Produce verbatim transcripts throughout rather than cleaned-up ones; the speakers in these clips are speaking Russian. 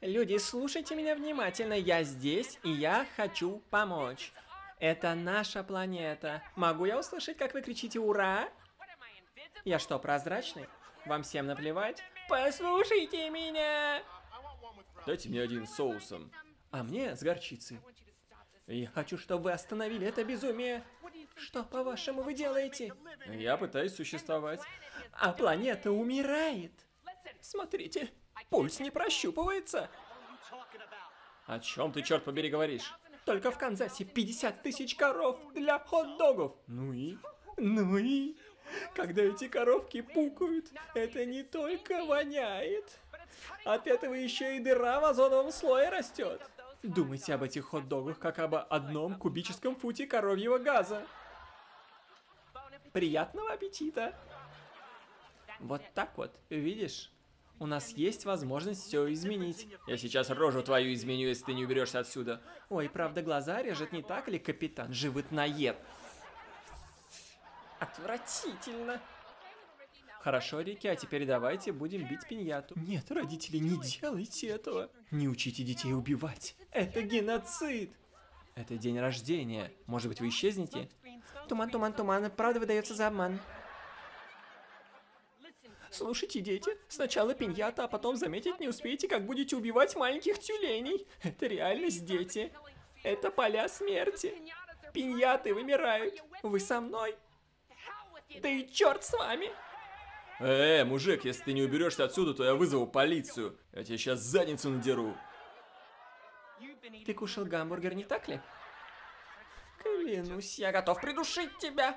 Люди, слушайте меня внимательно. Я здесь, и я хочу помочь. Это наша планета. Могу я услышать, как вы кричите «Ура»? Я что, прозрачный? Вам всем наплевать? Послушайте меня! Дайте мне один с соусом. А мне с горчицей. Я хочу, чтобы вы остановили это безумие. Что, по-вашему, вы делаете? Я пытаюсь существовать. А планета умирает. Смотрите, пульс не прощупывается. О чем ты, черт побери, говоришь? Только в Канзасе пятьдесят тысяч коров для хот-догов. Ну и? Ну и? Когда эти коровки пукают, это не только воняет. От этого еще и дыра в озоновом слое растет. Думайте об этих хот-догах, как об одном кубическом футе коровьего газа. Приятного аппетита! Вот так вот, видишь? У нас есть возможность все изменить. Я сейчас рожу твою изменю, если ты не уберешься отсюда. Ой, правда, глаза режет, не так ли, капитан? Животноед. Отвратительно. Хорошо, Рики, а теперь давайте будем бить пиньяту. Нет, родители, не делайте этого. Не учите детей убивать. Это геноцид. Это день рождения. Может быть, вы исчезнете? Туман, туман, туман. Правда выдается за обман. Слушайте, дети, сначала пиньята, а потом заметить не успеете, как будете убивать маленьких тюленей. Это реальность, дети. Это поля смерти. Пиньяты вымирают. Вы со мной? Да и черт с вами. Э, мужик, если ты не уберешься отсюда, то я вызову полицию. Я тебе сейчас задницу надеру. Ты кушал гамбургер, не так ли? Клянусь, я готов придушить тебя.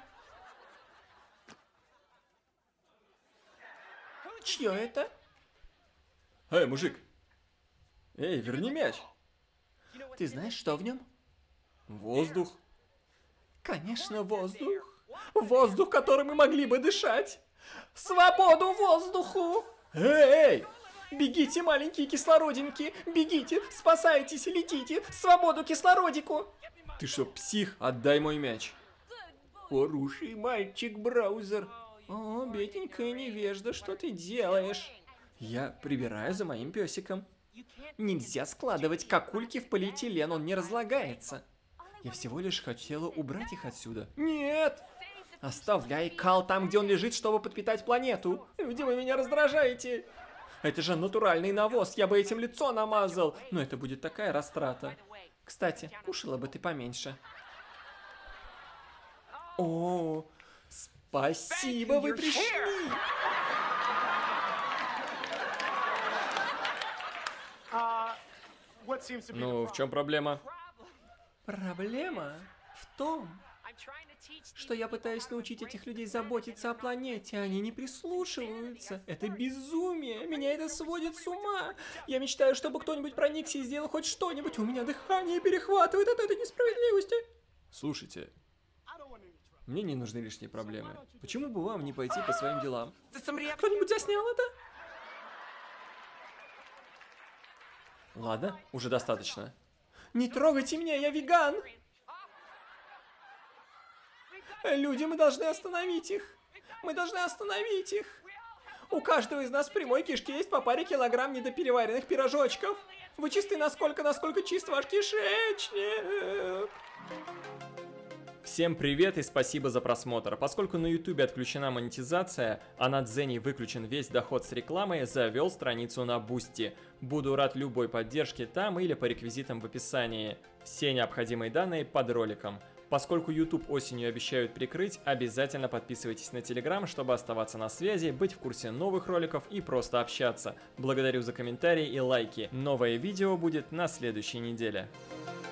Чье это? Эй, мужик. Эй, верни мяч. Ты знаешь, что в нем? Воздух. Конечно, воздух. Воздух, который мы могли бы дышать. Свободу воздуху! Эй! Бегите, маленькие кислородинки! Бегите, спасайтесь, летите! Свободу кислородику! Ты что, псих? Отдай мой мяч. Хороший мальчик, Браузер. О, бедненькая невежда, что ты делаешь? Я прибираю за моим песиком. Нельзя складывать кокульки в полиэтилен, он не разлагается. Я всего лишь хотела убрать их отсюда. Нет! Оставляй кал там, где он лежит, чтобы подпитать планету. Люди, вы меня раздражаете. Это же натуральный навоз, я бы этим лицо намазал. Но это будет такая растрата. Кстати, кушала бы ты поменьше. О, спасибо, вы пришли. Ну, в чем проблема? Проблема в том, что я пытаюсь научить этих людей заботиться о планете, они не прислушиваются. Это безумие, меня это сводит с ума. Я мечтаю, чтобы кто-нибудь проникся и сделал хоть что-нибудь. У меня дыхание перехватывает от этой несправедливости. Слушайте, мне не нужны лишние проблемы. Почему бы вам не пойти по своим делам? Кто-нибудь заснял это? Ладно, уже достаточно. Не трогайте меня, я веган. Люди, мы должны остановить их. Мы должны остановить их. У каждого из нас в прямой кишке есть по паре килограмм недопереваренных пирожочков. Вы чисты насколько, насколько чист ваш кишечник. Всем привет и спасибо за просмотр. Поскольку на ютубе отключена монетизация, а на Дзене выключен весь доход с рекламой, завел страницу на Бусти. Буду рад любой поддержке там или по реквизитам в описании. Все необходимые данные под роликом. Поскольку YouTube осенью обещают прикрыть, обязательно подписывайтесь на Telegram, чтобы оставаться на связи, быть в курсе новых роликов и просто общаться. Благодарю за комментарии и лайки. Новое видео будет на следующей неделе.